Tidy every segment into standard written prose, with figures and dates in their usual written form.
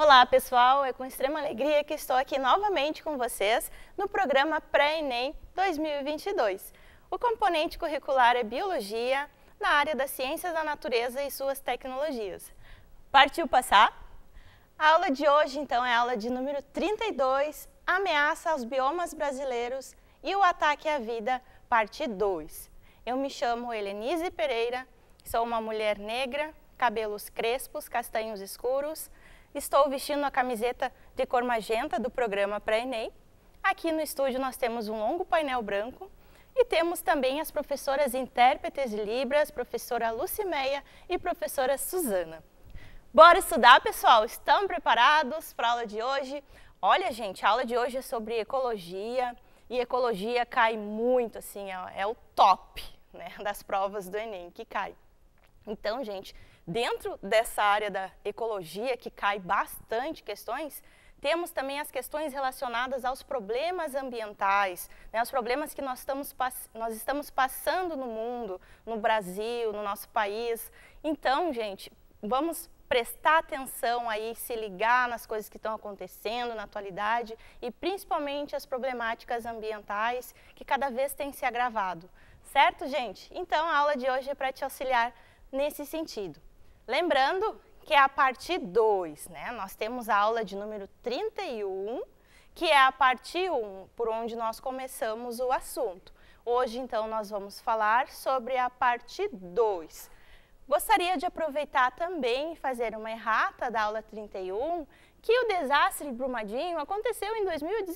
Olá, pessoal! É com extrema alegria que estou aqui novamente com vocês no programa Pré-ENEM 2022. O componente curricular é Biologia, na área das Ciências da Natureza e suas tecnologias. Partiu passar? A aula de hoje, então, é a aula de número 32, Ameaça aos biomas brasileiros e o ataque à vida, parte 2. Eu me chamo Helenise Pereira, sou uma mulher negra, cabelos crespos, castanhos escuros. Estou vestindo a camiseta de cor magenta do programa Pré-ENEM. Aqui no estúdio nós temos um longo painel branco e temos também as professoras intérpretes de Libras, professora Lucimeia e professora Suzana. Bora estudar, pessoal? Estão preparados para a aula de hoje? Olha, gente, a aula de hoje é sobre ecologia e ecologia cai muito, assim, é o top, né, das provas do Enem que cai. Então, gente, dentro dessa área da ecologia, que cai bastante questões, temos também as questões relacionadas aos problemas ambientais, né, os problemas que nós estamos passando no mundo, no Brasil, no nosso país. Então, gente, vamos prestar atenção aí, se ligar nas coisas que estão acontecendo na atualidade e principalmente as problemáticas ambientais que cada vez têm se agravado. Certo, gente? Então, a aula de hoje é para te auxiliar nesse sentido. Lembrando que é a parte 2, né? Nós temos a aula de número 31, que é a parte 1, por onde nós começamos o assunto. Hoje, então, nós vamos falar sobre a parte 2. Gostaria de aproveitar também e fazer uma errata da aula 31, que o desastre de Brumadinho aconteceu em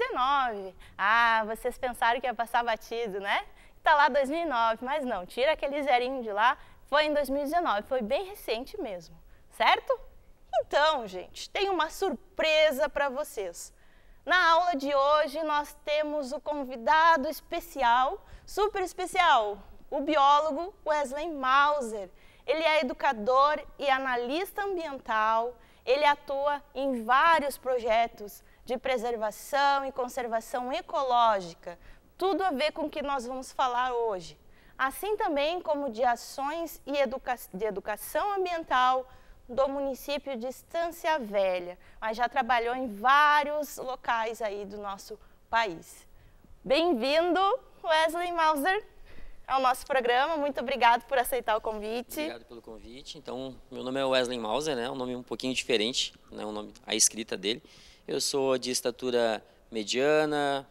2019. Ah, vocês pensaram que ia passar batido, né? Está lá 2009, mas não, tira aquele zerinho de lá, foi em 2019, foi bem recente mesmo, certo? Então, gente, tem uma surpresa para vocês. Na aula de hoje nós temos o convidado especial, super especial, o biólogo Wesley Mauser. Ele é educador e analista ambiental, ele atua em vários projetos de preservação e conservação ecológica, tudo a ver com o que nós vamos falar hoje. Assim também como de ações de educação ambiental do município de Estância Velha, mas já trabalhou em vários locais aí do nosso país. Bem-vindo, Wesley Mauser, ao nosso programa. Muito obrigado por aceitar o convite. Obrigado pelo convite. Então, meu nome é Wesley Mauser, né? Um nome um pouquinho diferente, né? O nome, a escrita dele. Eu sou de estatura mediana,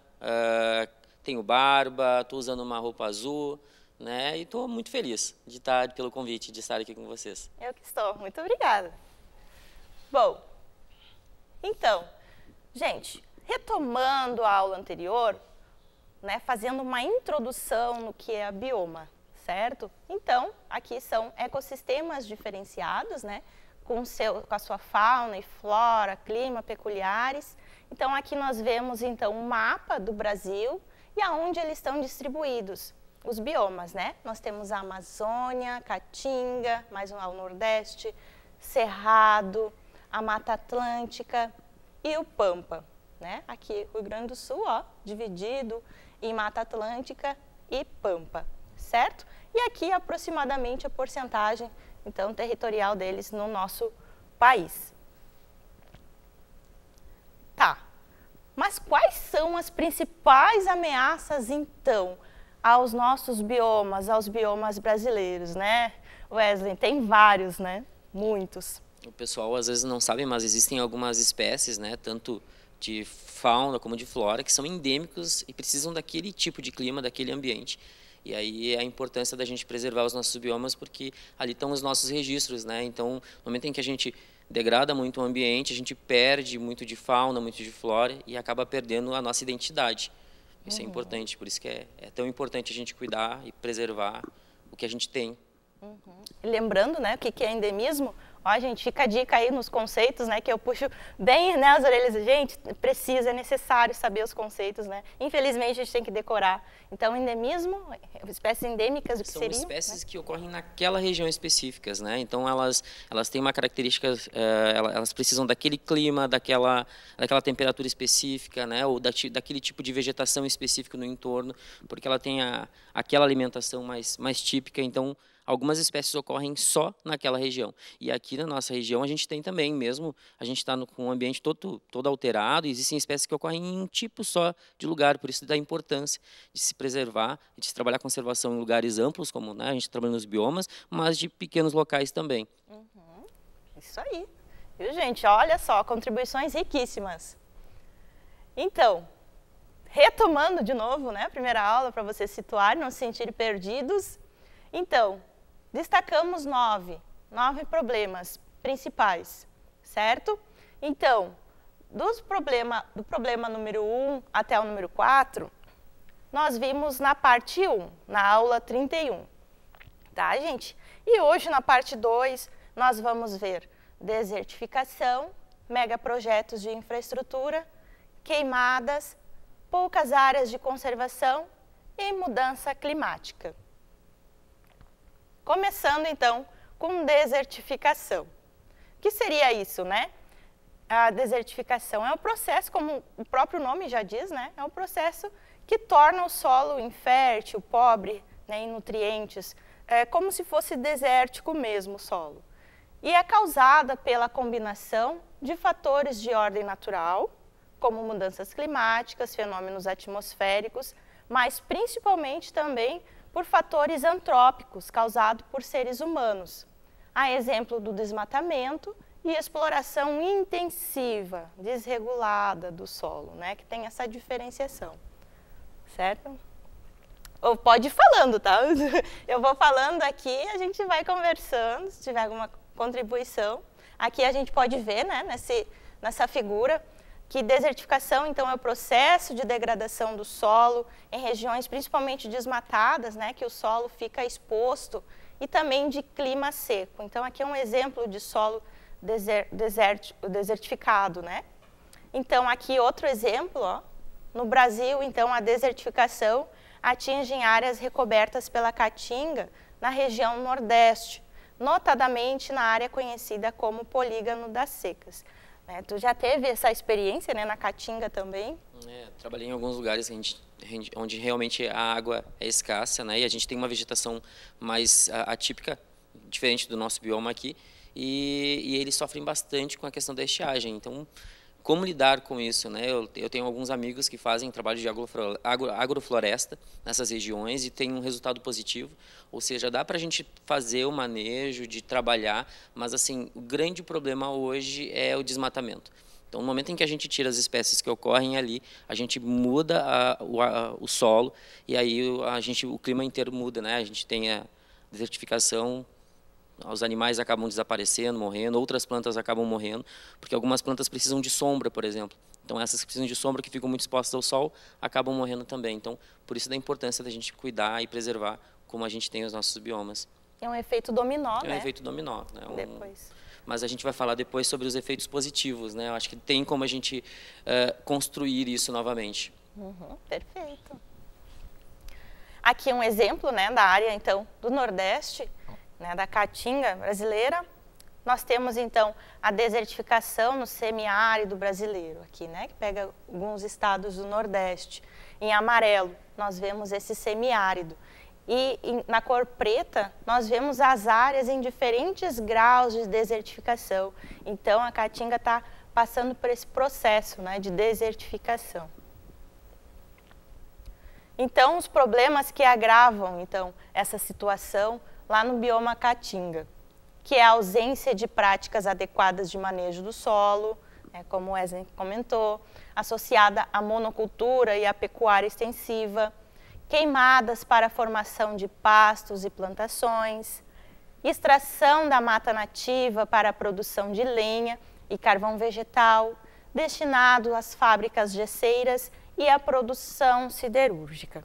tenho barba, estou usando uma roupa azul, né? E estou muito feliz de estar pelo convite, de estar aqui com vocês. Eu que estou. Muito obrigada. Bom, então, gente, retomando a aula anterior, né, fazendo uma introdução no que é a bioma, certo? Então, aqui são ecossistemas diferenciados, né, com a sua fauna e flora, clima peculiares. Então, aqui nós vemos, então, um mapa do Brasil e aonde eles estão distribuídos, os biomas, né? Nós temos a Amazônia, Caatinga, mais ao nordeste, Cerrado, a Mata Atlântica e o Pampa, né? Aqui, o Rio Grande do Sul, ó, dividido em Mata Atlântica e Pampa, certo? E aqui aproximadamente a porcentagem, então, territorial deles no nosso país. Tá, mas quais são as principais ameaças, então, aos nossos biomas, aos biomas brasileiros, né? Wesley, tem vários, né? Muitos. O pessoal às vezes não sabe, mas existem algumas espécies, né? Tanto de fauna como de flora, que são endêmicos e precisam daquele tipo de clima, daquele ambiente. E aí a importância da gente preservar os nossos biomas, porque ali estão os nossos registros, né? Então, no momento em que a gente degrada muito o ambiente, a gente perde muito de fauna, muito de flora e acaba perdendo a nossa identidade. Isso é importante, por isso que é tão importante a gente cuidar e preservar o que a gente tem. Lembrando, né, o que é endemismo? Ó, gente, fica a dica aí nos conceitos, né, que eu puxo bem, né, as orelhas. Gente, precisa, é necessário saber os conceitos, né? Infelizmente, a gente tem que decorar. Então, endemismo, espécies endêmicas, o que seriam? São espécies, né, que ocorrem naquela região específicas, né? Então, elas têm uma característica, elas precisam daquele clima, daquela temperatura específica, né? Ou daquele tipo de vegetação específico no entorno, porque ela tem aquela alimentação mais típica. Então, algumas espécies ocorrem só naquela região. E aqui na nossa região a gente tem também, mesmo a gente está com um ambiente todo alterado, existem espécies que ocorrem em um tipo só de lugar, por isso da importância de se preservar, de se trabalhar a conservação em lugares amplos, como, né, a gente trabalha nos biomas, mas de pequenos locais também. Isso aí. Viu, gente? Olha só, contribuições riquíssimas. Então, retomando de novo, né, a primeira aula, para vocês se situarem, não se sentirem perdidos. Então, destacamos nove problemas principais, certo? Então, do problema número 1 até o número 4, nós vimos na parte 1, na aula 31, tá, gente? E hoje, na parte 2, nós vamos ver desertificação, megaprojetos de infraestrutura, queimadas, poucas áreas de conservação e mudança climática. Começando, então, com desertificação. O que seria isso, né? A desertificação é um processo, como o próprio nome já diz, né? É um processo que torna o solo infértil, pobre, né, em nutrientes, como se fosse desértico mesmo o solo. E é causada pela combinação de fatores de ordem natural, como mudanças climáticas, fenômenos atmosféricos, mas principalmente também por fatores antrópicos causados por seres humanos. A exemplo do desmatamento e exploração intensiva, desregulada do solo, né, que tem essa diferenciação, certo? Ou pode ir falando, tá? Eu vou falando aqui, a gente vai conversando, se tiver alguma contribuição. Aqui a gente pode ver, né, nessa figura, que desertificação, então, é o processo de degradação do solo em regiões principalmente desmatadas, né, que o solo fica exposto, e também de clima seco. Então, aqui é um exemplo de solo desertificado, né? Então, aqui outro exemplo, ó. No Brasil, então, a desertificação atinge áreas recobertas pela caatinga na região nordeste, notadamente na área conhecida como Polígono das Secas. Tu já teve essa experiência, né, na caatinga também? Trabalhei em alguns lugares onde realmente a água é escassa, né, e a gente tem uma vegetação mais atípica, diferente do nosso bioma aqui, e eles sofrem bastante com a questão da estiagem. Então, como lidar com isso, né? Eu tenho alguns amigos que fazem trabalho de agrofloresta nessas regiões e tem um resultado positivo, ou seja, dá para a gente fazer o manejo, de trabalhar, mas assim, o grande problema hoje é o desmatamento. Então, no momento em que a gente tira as espécies que ocorrem ali, a gente muda o solo e aí o clima inteiro muda, né? A gente tem a desertificação, os animais acabam desaparecendo, morrendo, outras plantas acabam morrendo, porque algumas plantas precisam de sombra, por exemplo. Então, essas que precisam de sombra, que ficam muito expostas ao sol, acabam morrendo também. Então, por isso da importância da gente cuidar e preservar como a gente tem os nossos biomas. É um efeito dominó, né? É um efeito dominó, né? Depois. Mas a gente vai falar depois sobre os efeitos positivos, né? Eu acho que tem como a gente construir isso novamente. Perfeito. Aqui um exemplo, né, da área, então, do Nordeste, né, da caatinga brasileira. Nós temos, então, a desertificação no semiárido brasileiro, aqui, né, que pega alguns estados do Nordeste. Em amarelo, nós vemos esse semiárido. E na cor preta, nós vemos as áreas em diferentes graus de desertificação. Então, a caatinga está passando por esse processo, né, de desertificação. Então, os problemas que agravam, então, essa situação lá no bioma caatinga, que é a ausência de práticas adequadas de manejo do solo, como o Wesley comentou, associada à monocultura e à pecuária extensiva, queimadas para a formação de pastos e plantações, extração da mata nativa para a produção de lenha e carvão vegetal, destinado às fábricas gesseiras e à produção siderúrgica.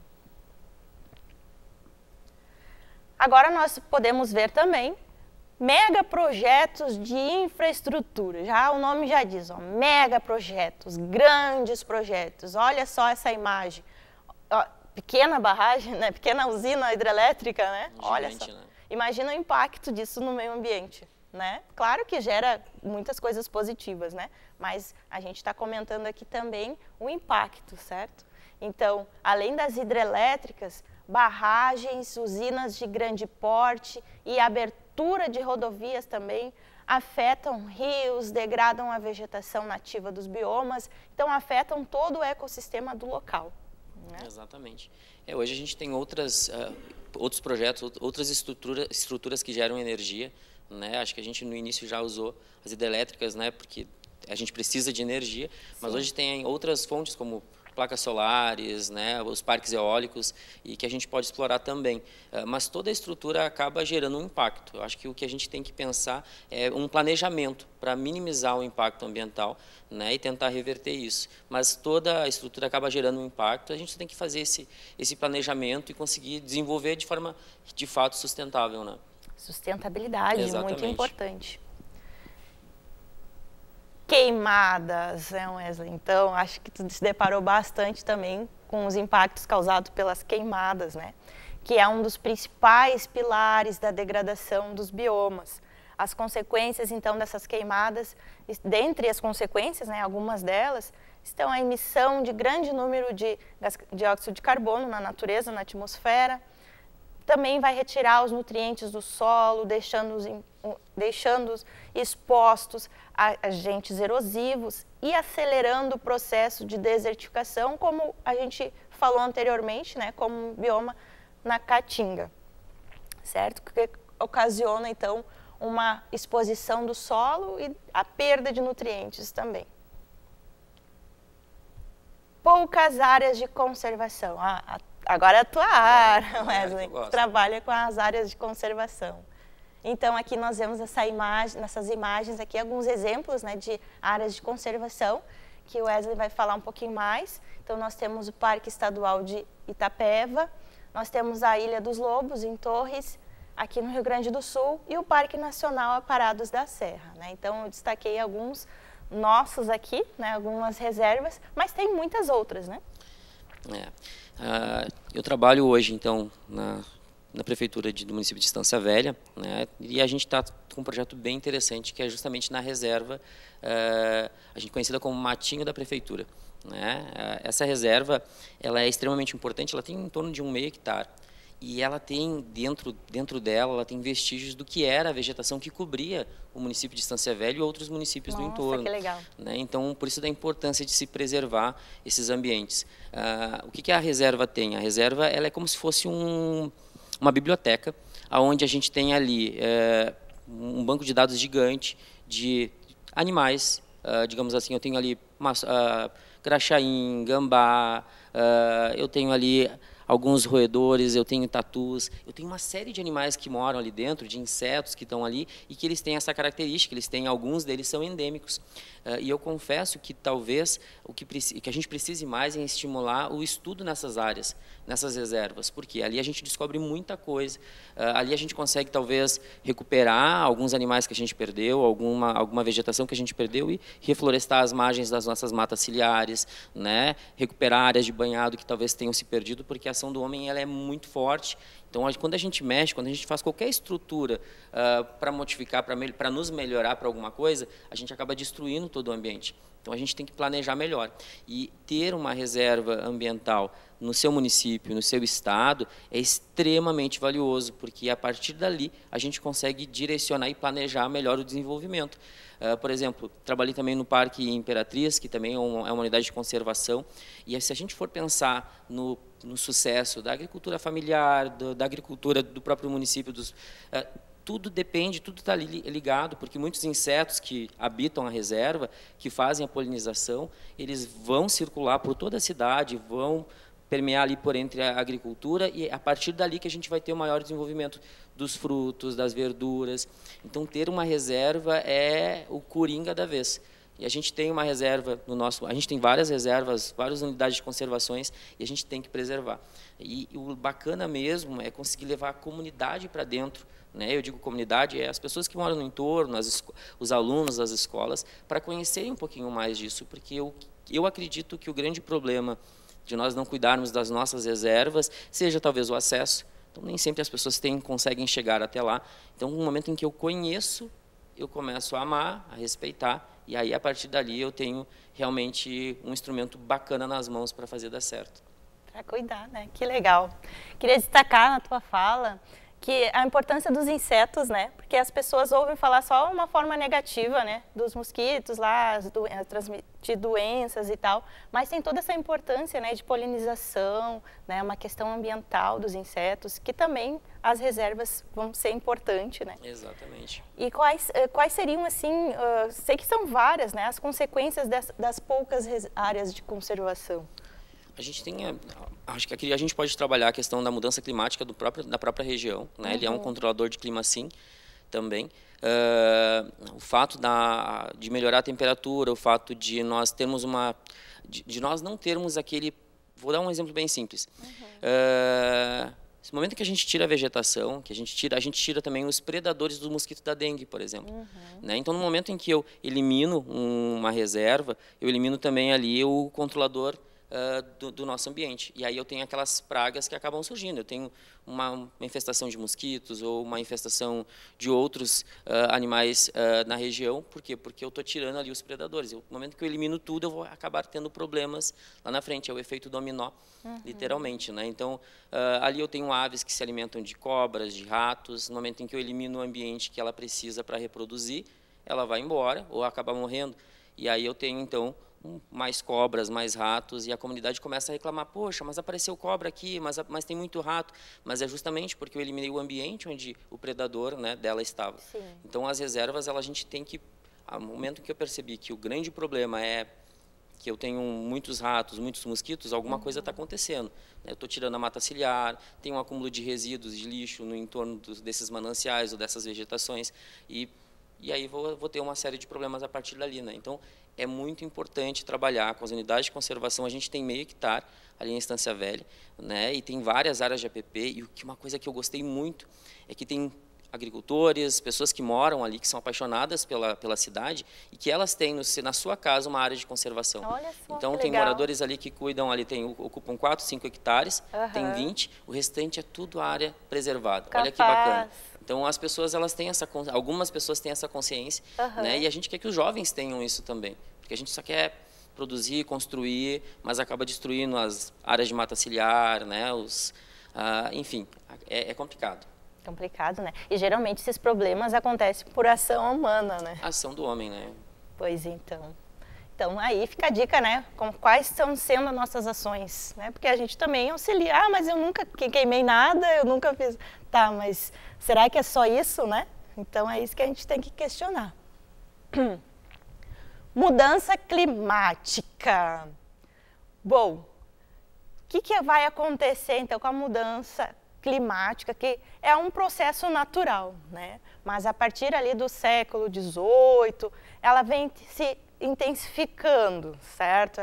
Agora nós podemos ver também megaprojetos de infraestrutura. Já o nome já diz, ó, megaprojetos, grandes projetos. Olha só essa imagem. Ó, pequena barragem, né? Pequena usina hidrelétrica, né? Gigante, olha só. Né? Imagina o impacto disso no meio ambiente, né? Claro que gera muitas coisas positivas, né? Mas a gente está comentando aqui também o impacto, certo? Então, além das hidrelétricas, barragens, usinas de grande porte e abertura de rodovias também afetam rios, degradam a vegetação nativa dos biomas, então afetam todo o ecossistema do local. Né? Exatamente. Hoje a gente tem outros projetos, outras estruturas que geram energia, né? Acho que a gente no início já usou as hidrelétricas, né? Porque a gente precisa de energia, mas hoje tem outras fontes como placas solares, né, os parques eólicos, e que a gente pode explorar também. Mas toda a estrutura acaba gerando um impacto. Eu acho que o que a gente tem que pensar é um planejamento para minimizar o impacto ambiental, né, e tentar reverter isso. Mas toda a estrutura acaba gerando um impacto, a gente tem que fazer esse planejamento e conseguir desenvolver de forma, de fato, sustentável. Né? Sustentabilidade, Exatamente. muito importante. Queimadas, Wesley? Então, acho que tu se deparou bastante também com os impactos causados pelas queimadas, né? Que é um dos principais pilares da degradação dos biomas. As consequências, então, dessas queimadas, dentre as consequências, né, algumas delas, estão a emissão de grande número de dióxido de carbono na natureza, na atmosfera. Também vai retirar os nutrientes do solo, deixando-os expostos a agentes erosivos e acelerando o processo de desertificação, como a gente falou anteriormente, né, como um bioma na Caatinga, certo? Que ocasiona, então, uma exposição do solo e a perda de nutrientes também. Poucas áreas de conservação. Agora é a tua área, Wesley, que trabalha com as áreas de conservação. Então, aqui nós vemos nessas imagens aqui alguns exemplos, né, de áreas de conservação, que o Wesley vai falar um pouquinho mais. Então, nós temos o Parque Estadual de Itapeva, nós temos a Ilha dos Lobos, em Torres, aqui no Rio Grande do Sul, e o Parque Nacional Aparados da Serra. Né? Então, eu destaquei alguns nossos aqui, né, algumas reservas, mas tem muitas outras, né? Eu trabalho hoje, então, na prefeitura do município de Estância Velha, né, e a gente está com um projeto bem interessante, que é justamente na reserva, a gente conhecida como Matinho da Prefeitura. Né? Essa reserva ela é extremamente importante, ela tem em torno de 1,5 hectare. E ela tem, dentro dela, ela tem vestígios do que era a vegetação que cobria o município de Estância Velha e outros municípios do entorno. Que legal. Né? Então, por isso da importância de se preservar esses ambientes. O que a reserva tem? A reserva ela é como se fosse uma biblioteca, onde a gente tem ali um banco de dados gigante de animais, digamos assim, eu tenho ali graxaim, gambá, eu tenho ali alguns roedores, eu tenho tatus, eu tenho uma série de animais que moram ali dentro, de insetos que estão ali e que eles têm essa característica, alguns deles são endêmicos. E eu confesso que talvez o que a gente precise mais é estimular o estudo nessas áreas, nessas reservas, porque ali a gente descobre muita coisa, ali a gente consegue talvez recuperar alguns animais que a gente perdeu, alguma vegetação que a gente perdeu e reflorestar as margens das nossas matas ciliares, né? Recuperar áreas de banhado que talvez tenham se perdido, porque a ação do homem ela é muito forte. Então, quando a gente mexe, quando a gente faz qualquer estrutura para modificar, para nos melhorar para alguma coisa, a gente acaba destruindo todo o ambiente. Então, a gente tem que planejar melhor. E ter uma reserva ambiental no seu município, no seu estado, é extremamente valioso, porque a partir dali a gente consegue direcionar e planejar melhor o desenvolvimento. Por exemplo, trabalhei também no Parque Imperatriz, que também é uma unidade de conservação, e se a gente for pensar no sucesso da agricultura familiar, da agricultura do próprio município, tudo depende, tudo está ligado, porque muitos insetos que habitam a reserva, que fazem a polinização, eles vão circular por toda a cidade, vão permear ali por entre a agricultura, e a partir dali que a gente vai ter o maior desenvolvimento dos frutos, das verduras. Então, ter uma reserva é o coringa da vez. E a gente tem uma reserva a gente tem várias reservas, várias unidades de conservações, e a gente tem que preservar. E o bacana mesmo é conseguir levar a comunidade para dentro, né? Eu digo comunidade, as pessoas que moram no entorno, os alunos das escolas, para conhecerem um pouquinho mais disso, porque eu acredito que o grande problema de nós não cuidarmos das nossas reservas seja talvez o acesso. Então, nem sempre as pessoas conseguem chegar até lá. Então, no momento em que eu conheço, eu começo a amar, a respeitar, e aí, a partir dali, eu tenho realmente um instrumento bacana nas mãos para fazer dar certo. Para cuidar, né? Que legal. Queria destacar na tua fala que a importância dos insetos, né? Porque as pessoas ouvem falar só uma forma negativa, né? Dos mosquitos lá, transmitir doenças e tal, mas tem toda essa importância, né? De polinização, né? Uma questão ambiental dos insetos, que também as reservas vão ser importantes, né? Exatamente. E quais seriam, assim, sei que são várias, né? As consequências das poucas áreas de conservação. A gente tem, acho que aqui a gente pode trabalhar a questão da mudança climática da própria região, né? Ele é um controlador de clima, sim, também. O fato de melhorar a temperatura, o fato de nós termos de nós não termos aquele, vou dar um exemplo bem simples. No momento que a gente tira a vegetação, que a gente tira também os predadores do mosquito da dengue, por exemplo. Né? Então, no momento em que eu elimino uma reserva, eu elimino também ali o controlador do nosso ambiente. E aí eu tenho aquelas pragas que acabam surgindo. Eu tenho uma infestação de mosquitos ou uma infestação de outros animais na região. Por quê? Porque eu estou tirando ali os predadores. No momento que eu elimino tudo, eu vou acabar tendo problemas lá na frente. É o efeito dominó, literalmente. Né? Então, ali eu tenho aves que se alimentam de cobras, de ratos. No momento em que eu elimino o ambiente que ela precisa para reproduzir, ela vai embora ou acaba morrendo. E aí eu tenho, então, mais cobras, mais ratos, e a comunidade começa a reclamar, poxa, mas apareceu cobra aqui, mas tem muito rato. Mas é justamente porque eu eliminei o ambiente onde o predador, né, dela estava. Sim. Então, as reservas, a gente tem que, ao momento que eu percebi que o grande problema é que eu tenho muitos ratos, muitos mosquitos, alguma coisa está acontecendo. Eu estou tirando a mata ciliar, tem um acúmulo de resíduos, de lixo no entorno desses mananciais ou dessas vegetações, e aí vou ter uma série de problemas a partir dali. Né? Então, é muito importante trabalhar com as unidades de conservação. A gente tem meio hectare ali em Estância Velha, né? E tem várias áreas de APP, e uma coisa que eu gostei muito é que tem agricultores, pessoas que moram ali, que são apaixonadas pela cidade, e que elas têm na sua casa uma área de conservação. Olha só, então, que tem legal. Moradores ali que cuidam, ali ocupam 4, 5 hectares, tem 20, o restante é tudo área preservada. Capaz. Olha que bacana. Então, as pessoas, algumas pessoas têm essa consciência, né? E a gente quer que os jovens tenham isso também, porque a gente só quer produzir, construir, mas acaba destruindo as áreas de mata ciliar, né? Enfim, é complicado. Complicado, né? E geralmente esses problemas acontecem por ação humana, né? Ação do homem, né? Pois então. Então, aí fica a dica, né? Quais estão sendo as nossas ações, né? Porque a gente também auxilia. Ah, mas eu nunca queimei nada, eu nunca fiz... Tá, mas será que é só isso, né? Então, é isso que a gente tem que questionar. Mudança climática. Bom, o que vai acontecer, então, com a mudança climática, que é um processo natural, né? Mas a partir ali do século XVIII, ela vem se intensificando, certo?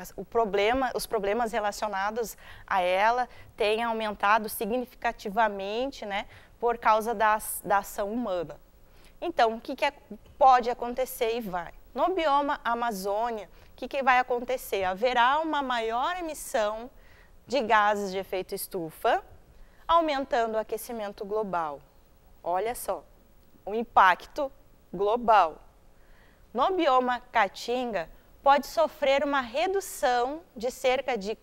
Os problemas relacionados a ela têm aumentado significativamente, né, por causa da ação humana. Então, o que pode acontecer e vai? No bioma Amazônia, o que vai acontecer? Haverá uma maior emissão de gases de efeito estufa, aumentando o aquecimento global. Olha só, o impacto global. No bioma Caatinga, pode sofrer uma redução de cerca de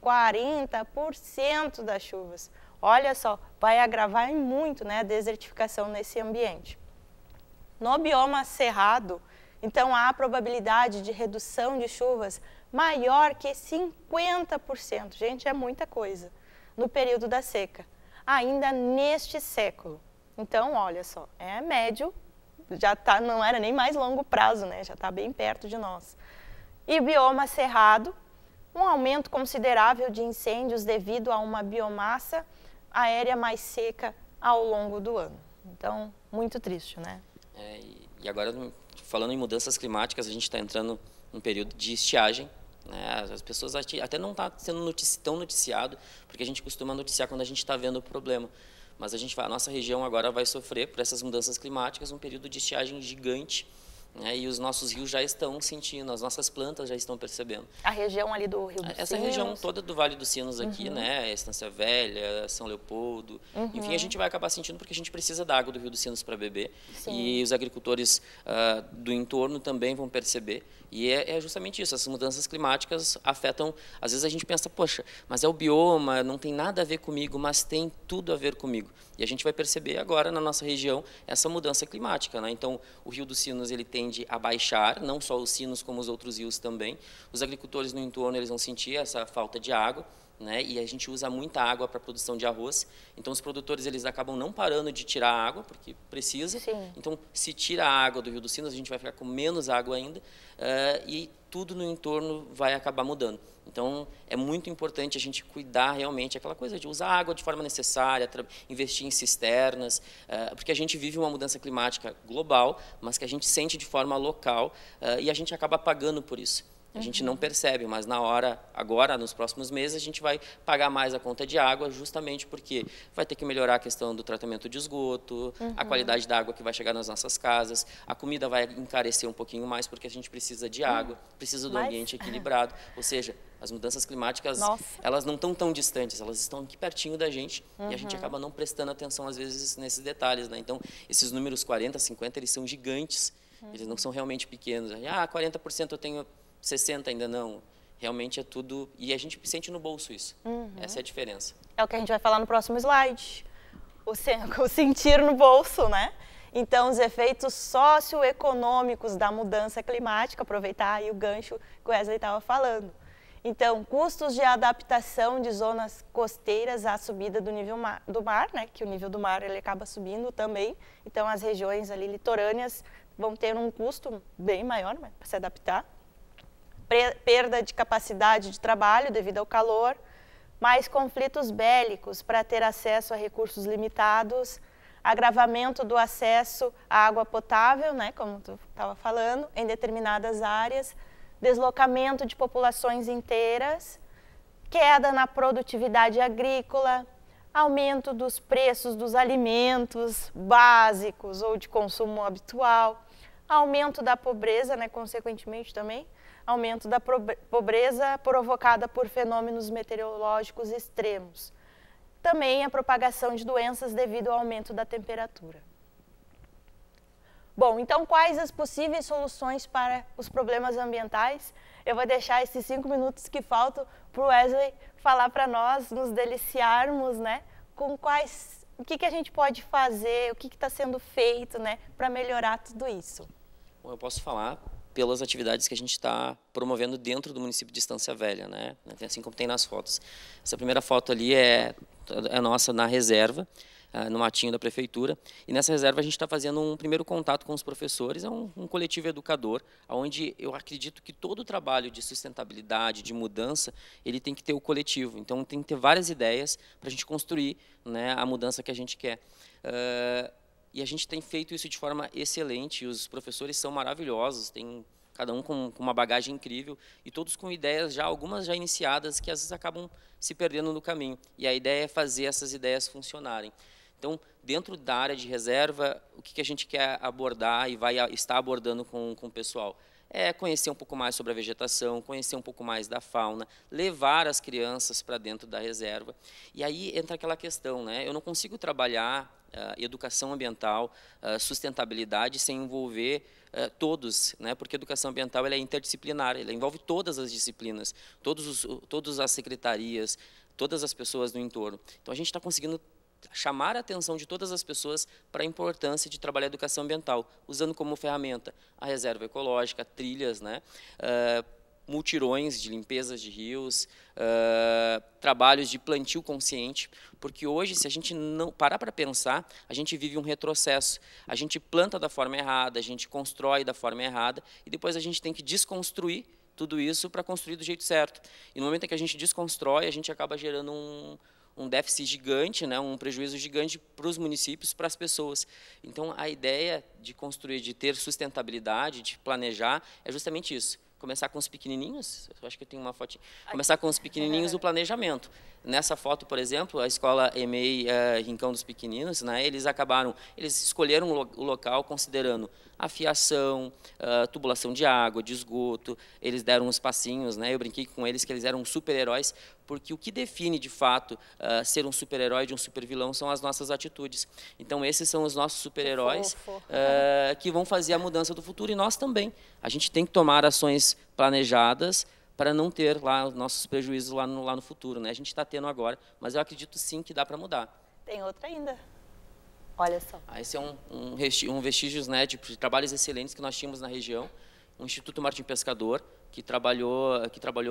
40% das chuvas. Olha só, vai agravar muito, né, a desertificação nesse ambiente. No bioma Cerrado, então há a probabilidade de redução de chuvas maior que 50%. Gente, é muita coisa. No período da seca, ainda neste século. Então, olha só, é médio, já tá, não era nem mais longo prazo, né? Já está bem perto de nós. E bioma Cerrado, um aumento considerável de incêndios devido a uma biomassa aérea mais seca ao longo do ano. Então, muito triste, né? E agora, falando em mudanças climáticas, a gente está entrando num período de estiagem, né? As pessoas até não está sendo tão noticiado, porque a gente costuma noticiar quando a gente está vendo o problema. Mas a nossa região agora vai sofrer por essas mudanças climáticas, um período de estiagem gigante, né? E os nossos rios já estão sentindo, as nossas plantas já estão percebendo. A região ali do Rio dos Essa Sinos. região toda do Vale dos Sinos aqui, né? Estância Velha, São Leopoldo, enfim, a gente vai acabar sentindo porque a gente precisa da água do Rio dos Sinos para beber. Sim. E os agricultores do entorno também vão perceber. E é justamente isso, essas mudanças climáticas afetam, às vezes a gente pensa, poxa, mas é o bioma, não tem nada a ver comigo, mas tem tudo a ver comigo. E a gente vai perceber agora na nossa região essa mudança climática, né? Então, o Rio dos Sinos ele tende a baixar, não só os sinos como os outros rios também. Os agricultores no entorno eles vão sentir essa falta de água, né? E a gente usa muita água para a produção de arroz. Então, os produtores eles acabam não parando de tirar a água, porque precisa. Sim. Então, se tira a água do Rio dos Sinos, a gente vai ficar com menos água ainda, e tudo no entorno vai acabar mudando. Então, é muito importante a gente cuidar realmente, aquela coisa de usar a água de forma necessária, investir em cisternas, porque a gente vive uma mudança climática global, mas que a gente sente de forma local, e a gente acaba pagando por isso. A gente não percebe, mas na hora, agora, nos próximos meses, a gente vai pagar mais a conta de água, justamente porque vai ter que melhorar a questão do tratamento de esgoto, a qualidade da água que vai chegar nas nossas casas, a comida vai encarecer um pouquinho mais, porque a gente precisa de água, precisa do ambiente equilibrado. Ou seja, as mudanças climáticas, elas não estão tão distantes, elas estão aqui pertinho da gente, e a gente acaba não prestando atenção, às vezes, nesses detalhes, né? Então, esses números 40, 50, eles são gigantes, eles não são realmente pequenos. 40% eu tenho... 60 ainda não, realmente é tudo, e a gente sente no bolso isso, essa é a diferença. É o que a gente vai falar no próximo slide, o sentir no bolso, né? Então, os efeitos socioeconômicos da mudança climática, aproveitar aí o gancho que o Wesley estava falando. Então, custos de adaptação de zonas costeiras à subida do nível do mar, né? Que o nível do mar ele acaba subindo também, então as regiões ali litorâneas vão ter um custo bem maior, né, para se adaptar. Perda de capacidade de trabalho devido ao calor, mais conflitos bélicos para ter acesso a recursos limitados, agravamento do acesso à água potável, né, como tu estava falando, em determinadas áreas, deslocamento de populações inteiras, queda na produtividade agrícola, aumento dos preços dos alimentos básicos ou de consumo habitual, aumento da pobreza, né, consequentemente também, aumento da pobreza provocada por fenômenos meteorológicos extremos. Também a propagação de doenças devido ao aumento da temperatura. Bom, então quais as possíveis soluções para os problemas ambientais? Eu vou deixar esses 5 minutos que faltam para o Wesley falar para nós, nos deliciarmos, né, com o que a gente pode fazer, o que está sendo feito, né, para melhorar tudo isso. Bom, eu posso falar pelas atividades que a gente está promovendo dentro do município de Estância Velha, né? Assim como tem nas fotos. Essa primeira foto ali é nossa na reserva, no matinho da prefeitura, e nessa reserva a gente está fazendo um primeiro contato com os professores, é um coletivo educador, onde eu acredito que todo o trabalho de sustentabilidade, de mudança, ele tem que ter o coletivo, então tem que ter várias ideias para a gente construir, né, a mudança que a gente quer. E a gente tem feito isso de forma excelente, os professores são maravilhosos, tem cada um com uma bagagem incrível, e todos com ideias já, algumas já iniciadas, que às vezes acabam se perdendo no caminho. E a ideia é fazer essas ideias funcionarem. Então, dentro da área de reserva, o que a gente quer abordar e vai estar abordando com o pessoal? É conhecer um pouco mais sobre a vegetação, conhecer um pouco mais da fauna, levar as crianças para dentro da reserva. E aí entra aquela questão, né? Eu não consigo trabalhar educação ambiental, sustentabilidade, sem envolver todos, né? Porque a educação ambiental ela é interdisciplinar, ela envolve todas as disciplinas, todas as secretarias, todas as pessoas do entorno. Então, a gente está conseguindo chamar a atenção de todas as pessoas para a importância de trabalhar a educação ambiental, usando como ferramenta a reserva ecológica, trilhas, né? Multirões de limpezas de rios, trabalhos de plantio consciente, porque hoje, se a gente não parar para pensar, a gente vive um retrocesso. A gente planta da forma errada, a gente constrói da forma errada, e depois a gente tem que desconstruir tudo isso para construir do jeito certo. E no momento em que a gente desconstrói, a gente acaba gerando um déficit gigante, né, um prejuízo gigante para os municípios, para as pessoas. Então, a ideia de construir, de ter sustentabilidade, de planejar, é justamente isso. começar com os pequenininhos, eu acho que eu tenho uma fotinha, começar com os pequenininhos o planejamento. Nessa foto, por exemplo, a escola EMEI Rincão dos Pequeninos, né, eles escolheram o local considerando a fiação, tubulação de água, de esgoto, eles deram uns passinhos, né, eu brinquei com eles que eles eram super-heróis, porque o que define, de fato, ser um super-herói de um super-vilão são as nossas atitudes. Então, esses são os nossos super-heróis que vão fazer a mudança do futuro, e nós também. A gente tem que tomar ações planejadas para não ter lá nossos prejuízos lá no futuro, né? A gente está tendo agora, mas eu acredito sim que dá para mudar. Tem outra ainda. Olha só. Esse é um vestígios, né, de trabalhos excelentes que nós tínhamos na região. O Instituto Martim Pescador, que trabalhou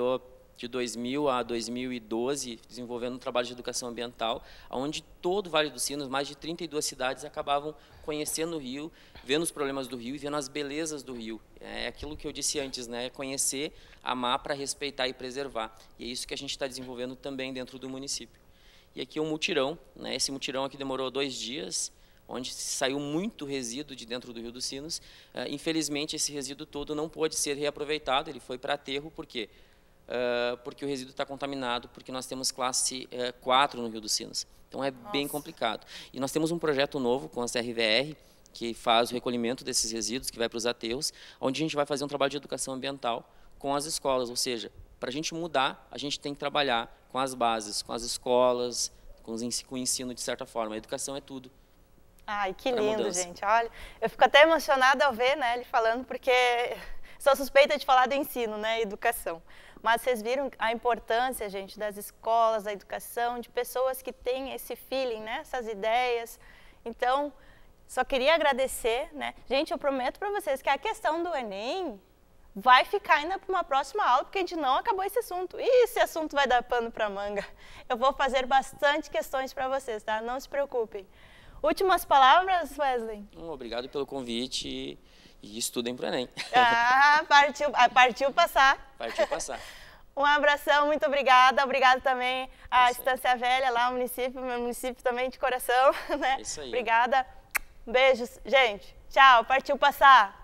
de 2000 a 2012, desenvolvendo um trabalho de educação ambiental, onde todo o Vale dos Sinos, mais de 32 cidades, acabavam conhecendo o rio, vendo os problemas do rio e vendo as belezas do rio. É aquilo que eu disse antes, né? Conhecer, amar para respeitar e preservar. E é isso que a gente está desenvolvendo também dentro do município. E aqui é um mutirão, né? Esse mutirão aqui demorou 2 dias, onde saiu muito resíduo de dentro do Rio dos Sinos. Infelizmente, esse resíduo todo não pôde ser reaproveitado, ele foi para aterro, por quê? Porque o resíduo está contaminado, porque nós temos classe 4 no Rio dos Sinos. Então, é bem complicado. E nós temos um projeto novo com a CRVR, que faz o recolhimento desses resíduos, que vai para os aterros, onde a gente vai fazer um trabalho de educação ambiental com as escolas. Ou seja, para a gente mudar, a gente tem que trabalhar com as bases, com as escolas, com o ensino, de certa forma. A educação é tudo. Ai, que lindo, gente. Olha, eu fico até emocionada ao ver, né, ele falando, porque sou suspeita de falar do ensino, né, educação. Mas vocês viram a importância, gente, das escolas, da educação, de pessoas que têm esse feeling, né, essas ideias. Então, só queria agradecer, né. Gente, eu prometo para vocês que a questão do Enem vai ficar ainda para uma próxima aula, porque a gente não acabou esse assunto. E esse assunto vai dar pano para manga. Eu vou fazer bastante questões para vocês, tá? Não se preocupem. Últimas palavras, Wesley? Obrigado pelo convite e estudem para o Enem. Partiu passar. Partiu passar. Um abração, muito obrigada. Obrigada também à Estância Velha, lá no município, meu município também de coração, né? É isso aí. Obrigada. Beijos, gente. Tchau, partiu passar.